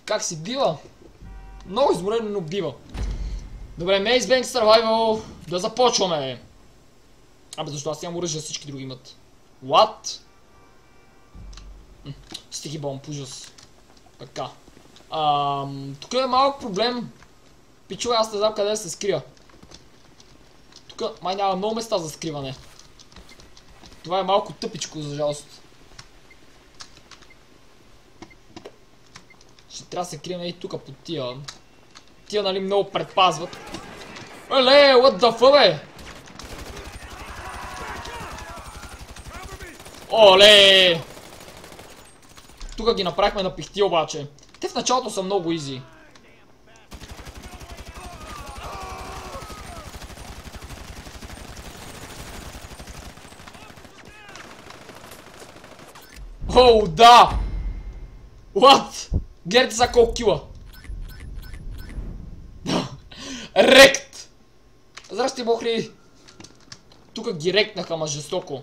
Как си бива? Много изморено, но бива. Добре, Maze Bank Survival. Да започваме. Абе, защо аз нямам оръжие, всички други имат. What? Стиги бомб, ужас. Така. Тук е малък проблем. Пичове, аз не знам къде да се скрия. Тук май няма много места за скриване. Това е малко тъпичко, за жалост. Ще трябва да се крием и тук под тия. Тия, нали, много предпазват. Еле, what the fuck, бе? Оле! Тук ги направихме на пихти обаче. Те в началото са много изи. Оу, да! What? Гледайте са колко кила. Рект! Здрасти, бохли. Тук ги ректнаха, ама жестоко.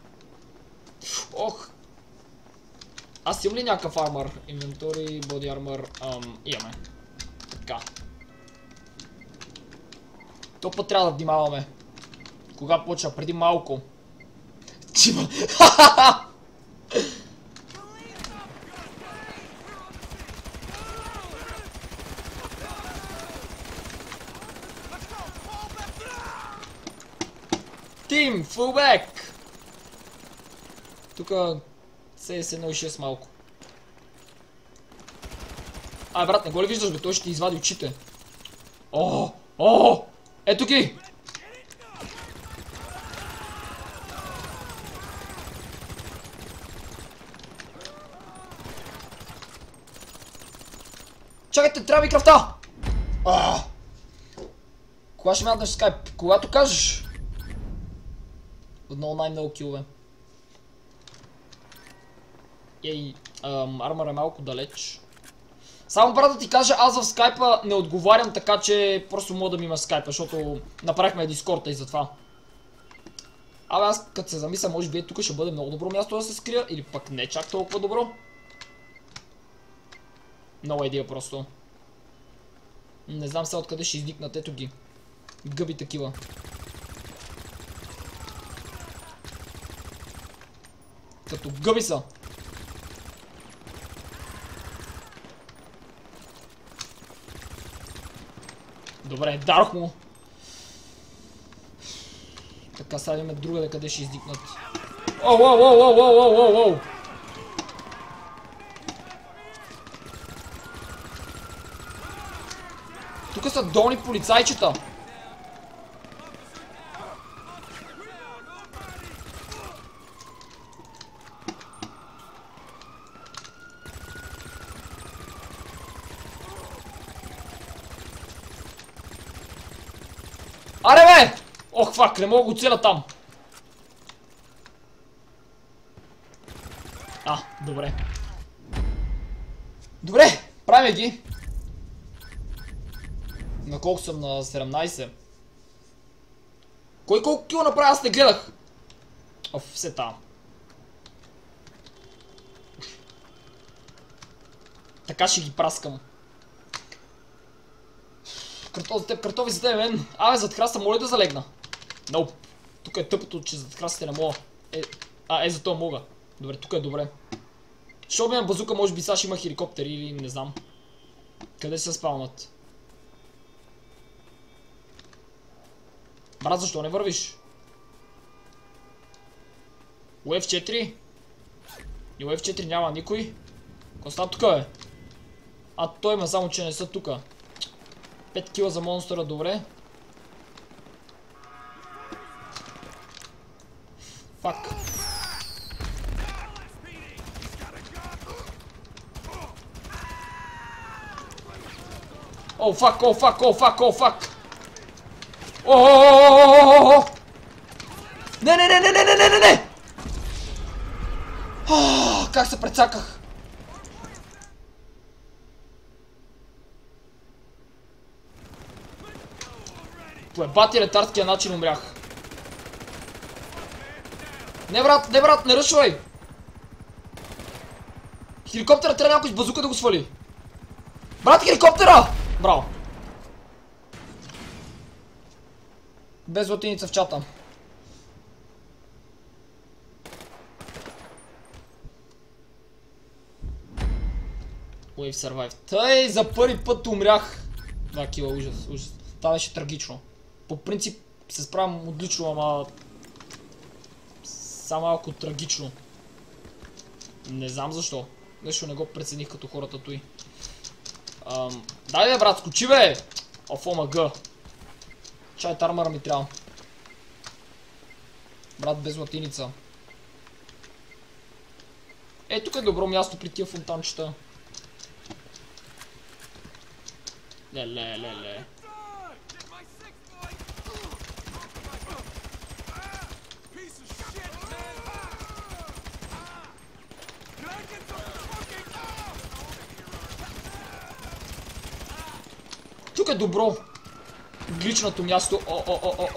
Ох. Аз имам ли някакъв армър? Инвентори, боди армър. Имаме. Така. То път трябва да внимаваме. Кога почва? Преди малко. Чима. Тим, фулбек! Тука се е 1.6 малко. Ай, брат, не го ли виждаш, бе? Той ще ти извади очите. О! Ето ги! Чакайте, трябва ми кръвта! Кога ще ме аднеш скайп? Когато кажеш? Отново най-много килове. Ей, армър е малко далеч. Само брат да ти кажа, аз в скайпа не отговарям, така че просто мога да ми има скайпа, защото направихме дискорда и затова. Абе, аз като се замисля, може би тук ще бъде много добро място да се скрия, или пък не чак толкова добро. Нова идея просто. Не знам сега откъде ще изникнат, ето ги. Гъби такива. Като гъби са. Добре, дарох му. Така, сега имаме другаде къде ще издикнат. Оу! Тук са долни полицайчета. Аре, бе! Ох, фак, не мога го целя там. Добре. Добре, правим ги. На колко съм? На 17. Кой колко кило направи? Аз не гледах. Все там. Така ще ги праскам. Картови за теб, картови за теб, мен. Абе, зад храста моля да залегна. Ноп. Тук е тъпото, че зад храстите не мога. За това мога. Добре, тук е добре. Що би на базука, може би сега ще има хеликоптери или не знам. Къде се спалнат? Брат, защо не вървиш? UF4? И UF4 няма никой? Какво тук е? Той има, само че не са тука. 5 кила за монстъра, добре. Фак. О, фак! Не! Как се прецаках? По ебати ретардския начин умрях. Не брат, не ръшвай! Хеликоптера трябва някой с базука да го свали. Брат, хеликоптера! Браво. Без латиница в чата. Wave survived. Тъй, за първи път умрях. 2 кила, ужас, ужас. Това беше трагично. По принцип се справям отлично, ама... Само малко трагично. Не знам защо. Нещо не го прецених като хората той. Дай бе, брат, скочи бе! Оф, омаг. Чай армора ми трябва. Брат без латиница. Е, тук е добро място при тия фонтанчета. Ле. Тук е добро. Гличното място. О.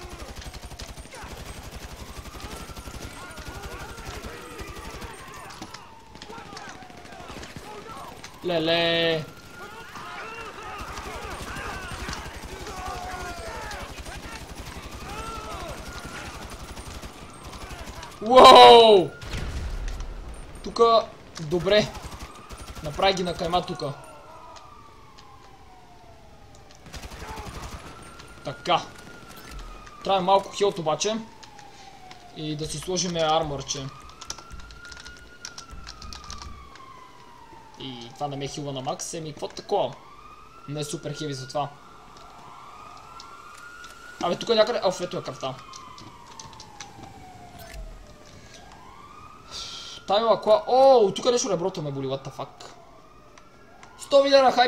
Леле. Уоу! Тука... Добре. Направи ги на кайма тука. Така. Трябва малко хилт обаче. И да си сложиме арморче. И това не ме хилва на макс. Еми, какво такова? Не е супер хеви за това. Абе, тук е някъде... Оф, ето е кръвта. Тайма кола... О, тук нещо реброто ме боли, what the fuck. 100 милиона хайп.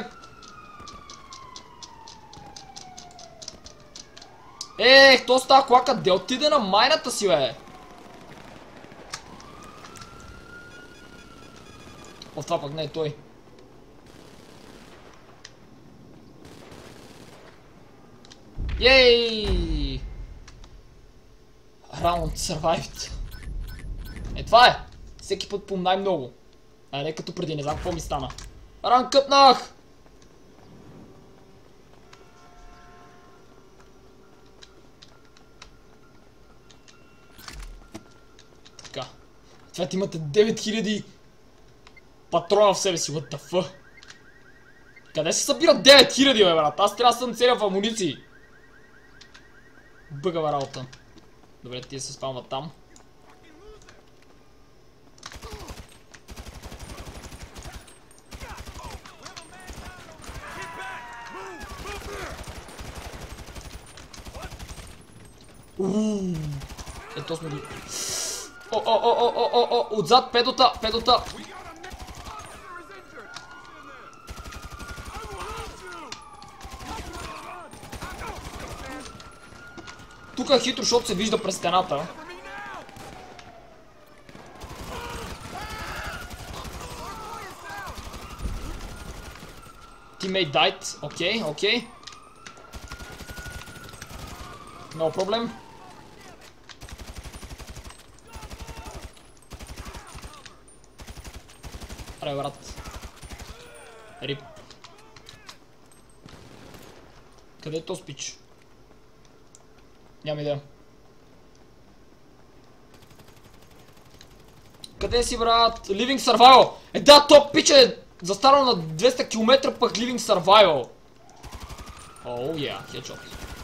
Кто става кола? Къде отиде на майната си, бе? О, това пък не е той. Йей! Раунд survived. Това е! Всеки път по най-много. А не като преди, не знам какво ми стана. Ран къпнах! Така. Това ти имате 9000 патрона в себе си, what the fuck? Къде се събират 9000, бе, брат? Аз трябва да съм целя в амуниции. Бъгава работа. Добре, тия се спамват там. Ето сме го... О, отзад, педота. Тук е хитро, защото се вижда през стената. Teammate died. Окей. No problem. Аре, брат. Рип. Къде е то спич? Нямам идея. Къде си, брат? Living Survival! Да, топ пич е застанал на 200 км, пък Living Survival. Оу, headshot.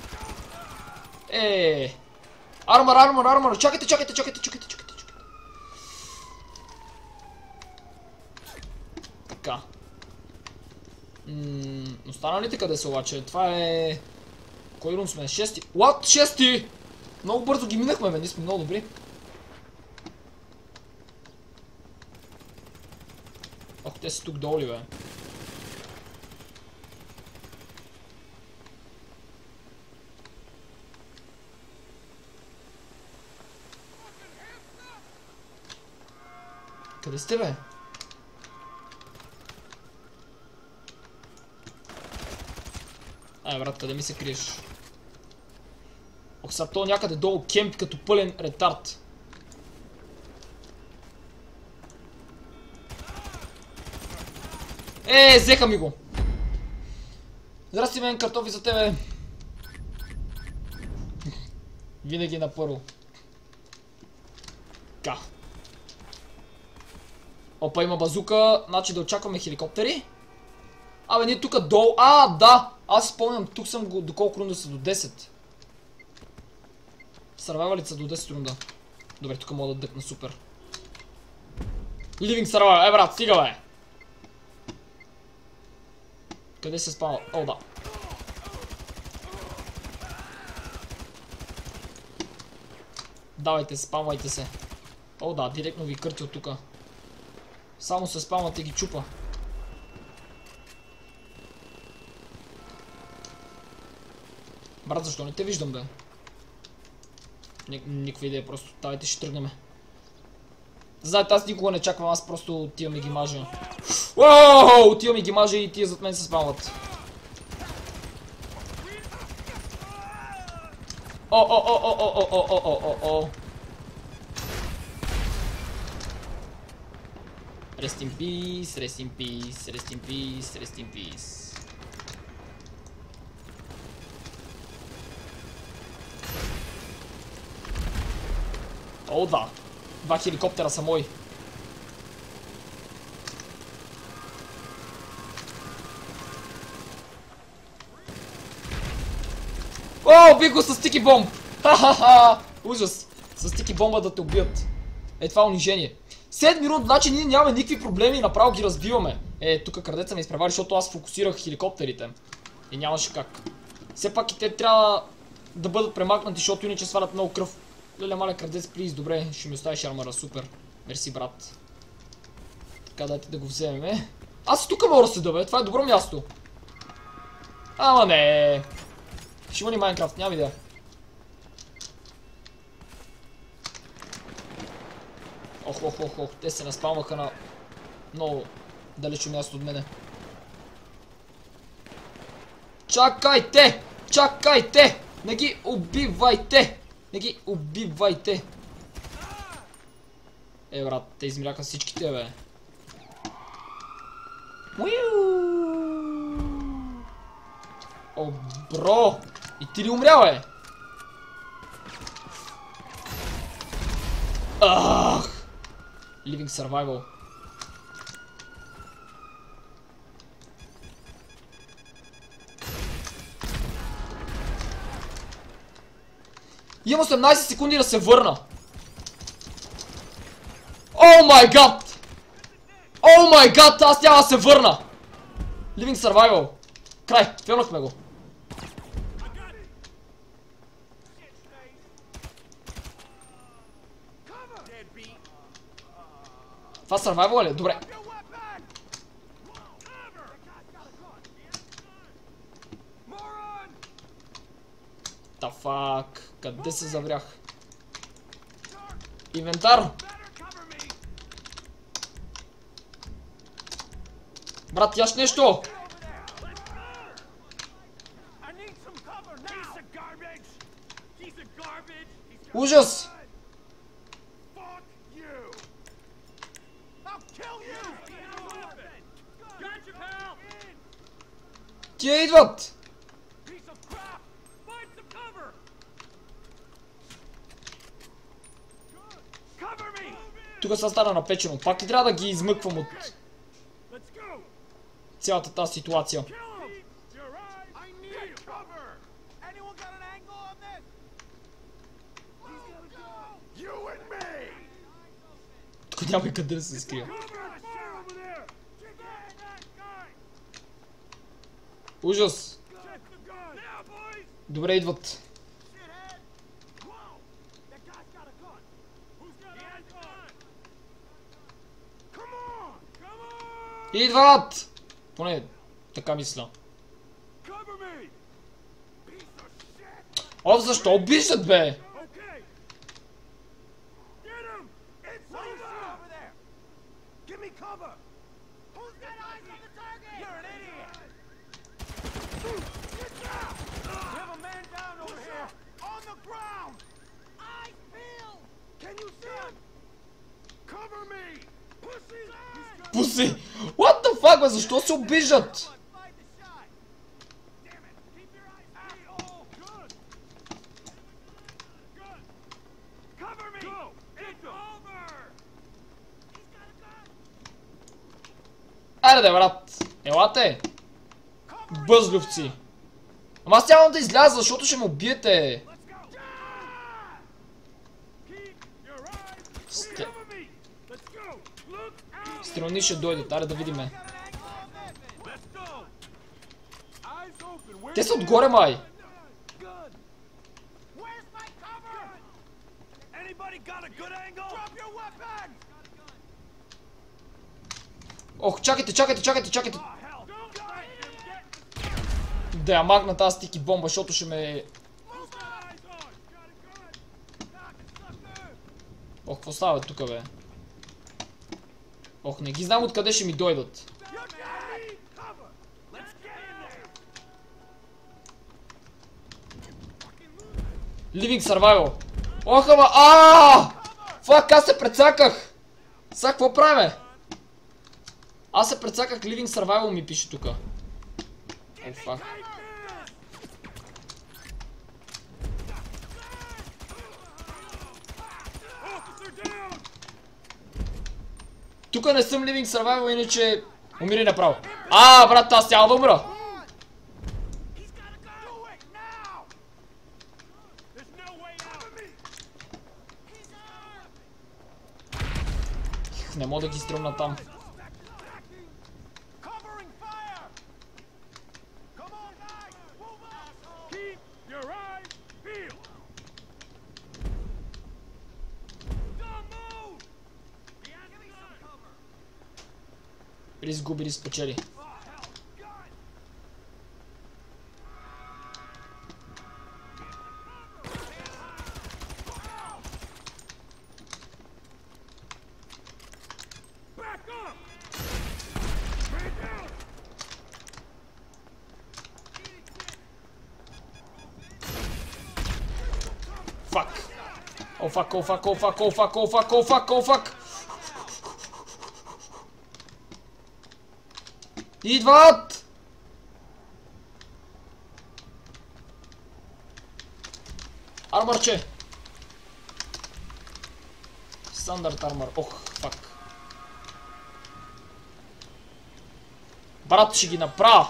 Армор. Чакайте. Така. Останалите къде са обаче? Това е... Кой рун сме? 6-ти? What? 6-ти? Много бързо ги минахме, бе, ние сме много добри. Ох, те са тук долу, бе. Къде сте, бе? Ай, брат, къде ми се криеш? Ох, са то някъде долу кемп като пълен ретард. Взеха ми го. Здрасти, мен, картофи за тебе. Винаги на първо. Така. Опа, има базука, значи да очакваме хеликоптери. Абе, ние тук долу... Да! Аз спомням, тук съм го... Доколко рунда са до 10? Сървайвалите са до 10 рунда. Добре, тук мога да дъкна супер. Living Survival, брат, стига бе! Къде се спава? Да. Давайте, спамвайте се. Да, директно ви кърти от тука. Само се спамвате и ги чупа. Брат, защо не те виждам, бе? Никаква идея, просто давайте ще тръгнем. Знаете, аз никога не чаквам, аз просто отивам и ги мажа. Отивам и ги мажа и тия зад мен се спамват. Rest in peace, rest in peace, rest in peace, rest in peace. Да. 2 хеликоптера са мои. Убих го с стики бомб! Ха-ха-ха! Ужас! С стики бомба да те убият. Това е унижение. 7 рунд, значи ние нямаме никакви проблеми и направо ги разбиваме. Тук крадеца ме изпревари, защото аз фокусирах хеликоптерите. И нямаше как. Все пак и те трябва да бъдат премахнати, защото иначе свалят много кръв. Леле, маля, крадец, плиз, добре, ще ми оставиш армара, супер. Мерси, брат. Така, дайте да го вземем. Аз и тук мога да седа, бе, това е добро място. Ама не. Ще има ли Майнкрафт, няма идея. Ох, те се наспалмаха на много далечно място от мене. Чакайте! Чакайте! Не ги убивайте! Не ги убивайте! Брат, те измиряха всичките, бе. Бро! И ти ли умря, бе? Living Survival. Имам 18 секунди да се върна. О май гад! О май гад! Аз няма да се върна! Living Survival. Край, филнахме го. Това Survival ли? Добре. Та фак. Къде се заврях? Инвентар! Брат, яш нещо! Ужас! Тия идват! Тук се стана напечено. Пак ли трябва да ги измъквам от цялата тази ситуация? Тук няма и къде да се скрия. Ужас! Добре, идват. Идват! Поне така мисля. Защо обиждат, бе? Пуси! What the fuck, бе? Защо се обиждат? Айде, брат. Елате. Бъзлювци. Ама аз тялам да изляза, защото ще ме убиете. Страни ще дойдат, аре да видиме. Те са отгоре, май. Ох, чакайте. Да я магна тази стики бомба, защото ще ме... Ох, какво става тук, бе? Ох, не ги знам откъде ще ми дойдат. Living Survival. Ох, ама... Фак, аз се прецаках! Сега какво правим? Аз се прецаках, Living Survival ми пише тука. О, фак. Тука не съм Living Survival, иначе умири направо. Брат, аз няма да умра. Не мога да ги стрелна там. Или изгуби, или спечели. Fuck. Oh fuck, oh fuck, oh fuck, oh fuck, oh fuck, oh fuck, oh fuck. Идват! Армърче! Стандарт армър. Ох, фак. Брат, ще ги направя!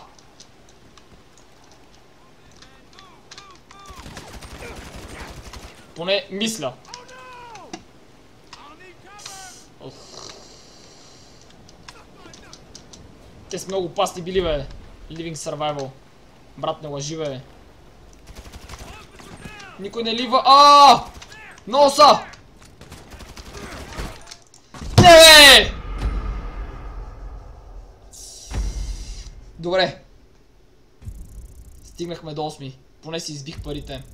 Поне мисля. Ох. Те са много опасни били, бе. Living Survival. Брат, не лъжи, бе. Никой не лива. Много са! Не! Добре. Стигнахме до 8. Поне си избих парите.